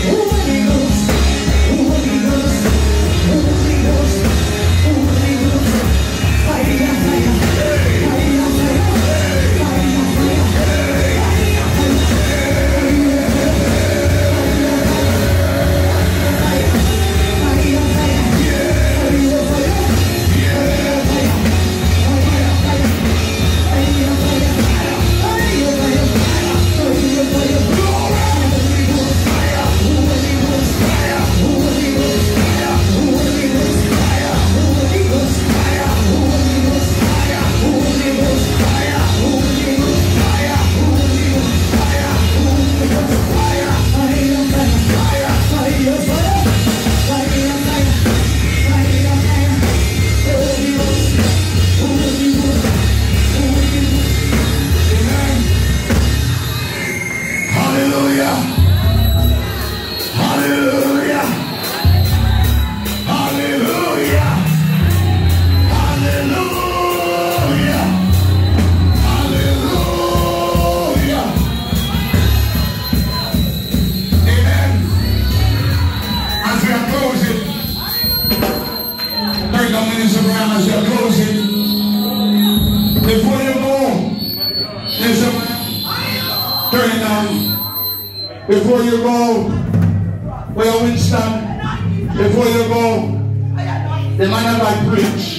Before you go, where Winston, before you go, the man of God preach.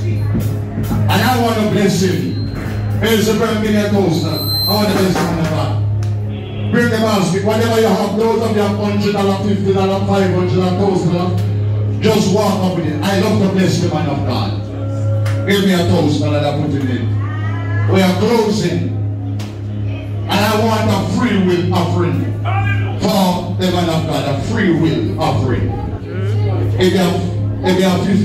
And I want to bless him. Here's a brand new toaster. I want to bless the man of God. Bring the basket. Whatever you have, those of you have $100, $50, $500, $1,000, just walk up with it. I love to bless the man of God. Give me a toaster that I put it in. We are closing. And I want a free will offering for the man of God, a free will offering. If you have $50,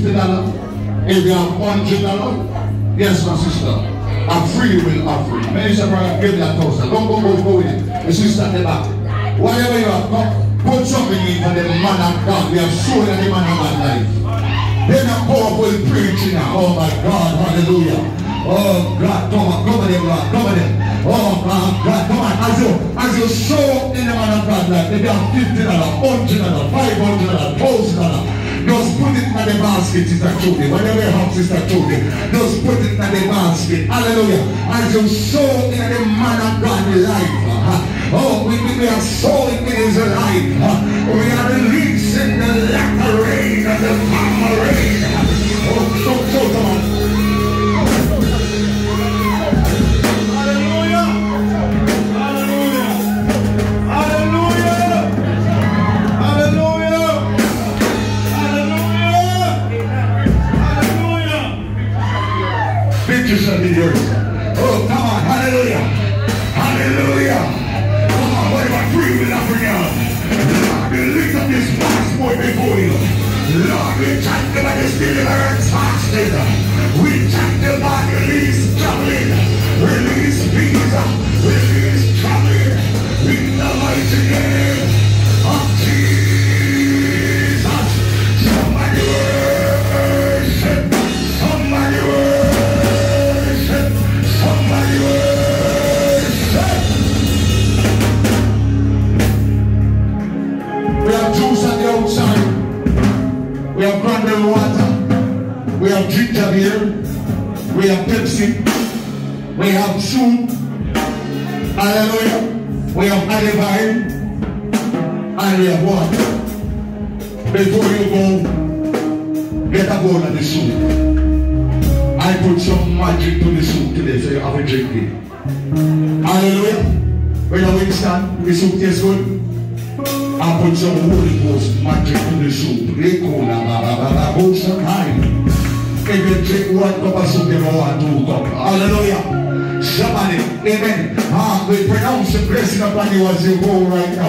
if you have $100, yes, my sister, a free will offering. Minister Brother, give me a toaster. Don't go with it. The sister at the back. Whatever you have, put something in for the man of God. We have sold the man of God life. They're not powerful preaching now. Oh my God, hallelujah. Oh God, come on there, God, come on there. Oh God, come on. As you show in the man of God life, if you have $50, $100, $500, $1,000, just put it in the basket, Sister Trudy. Whatever you have, Sister Trudy, just put it in the basket. Hallelujah. As you show in the man of God life. Oh, we are sowing in his life. We are releasing the latter rain and the former rain. Oh, so come on. Shall be yours. Oh, come on, hallelujah, hallelujah. Come on, whatever free will I bring out. Lord, we lift up this passport before you. Lord, we thank you for this deliverance fasting. We thank you for release traveling, release visa, release traveling in the mighty name of Jesus. Somebody worship, somebody worship. We have juice on the outside. We have cranberry water. We have ginger beer. We have Pepsi. We have soup. Hallelujah. We have olive oil. And we have water. Before you go, get a bowl of the soup. I put some magic to the soup today, so you have a drink it. Hallelujah. When you Winston, the soup tastes good. I put some Holy Ghost magic to the soup. If you drink one cup of soup, you don't want 2 cups. Hallelujah. Somebody, amen. We pronounce the blessing upon you as you go right now.